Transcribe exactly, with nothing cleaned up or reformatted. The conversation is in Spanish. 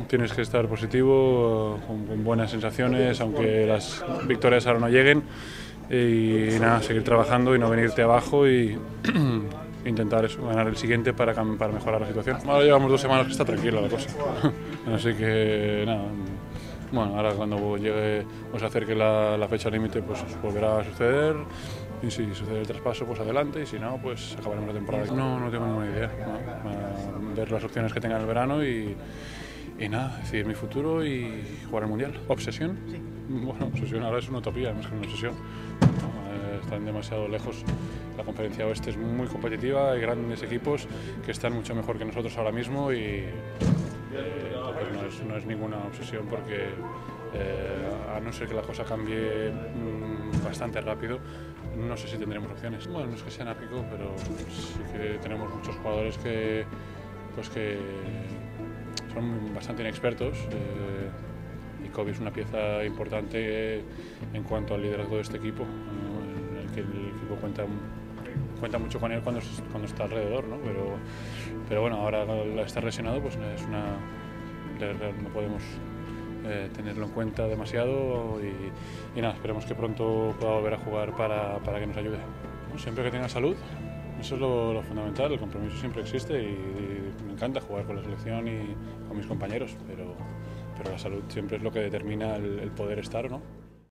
tienes que estar positivo, con, con buenas sensaciones, aunque las victorias ahora no lleguen, y, y nada, seguir trabajando y no venirte abajo y intentar eso, ganar el siguiente para, para mejorar la situación. Ahora llevamos dos semanas que está tranquila la cosa, así que nada, bueno, ahora cuando llegue o se acerque la, la fecha límite pues volverá a suceder, y si sucede el traspaso pues adelante, y si no pues acabaremos la temporada. No, no tengo ninguna idea, ¿no? Ver las opciones que tenga en el verano y, y nada, decidir mi futuro y jugar el Mundial. ¿Obsesión? Sí. Bueno, obsesión ahora es una utopía, más que una obsesión. No, están demasiado lejos. La conferencia oeste es muy competitiva, hay grandes equipos que están mucho mejor que nosotros ahora mismo y eh, pues no, es, no es ninguna obsesión porque eh, a no ser que la cosa cambie mmm, bastante rápido, no sé si tendremos opciones. Bueno, no es que sea anárquico, pero sí que tenemos muchos jugadores que, pues que son bastante inexpertos. Eh, y Kobe es una pieza importante en cuanto al liderazgo de este equipo, ¿no? En el que el equipo cuenta, cuenta mucho con él cuando, cuando está alrededor, ¿no? Pero, pero bueno, ahora al estar lesionado, pues es una, no podemos eh, tenerlo en cuenta demasiado y, y nada, esperemos que pronto pueda volver a jugar para, para que nos ayude. Siempre que tenga salud, eso es lo, lo fundamental, el compromiso siempre existe y, y me encanta jugar con la selección y con mis compañeros, pero, pero la salud siempre es lo que determina el, el poder estar o no.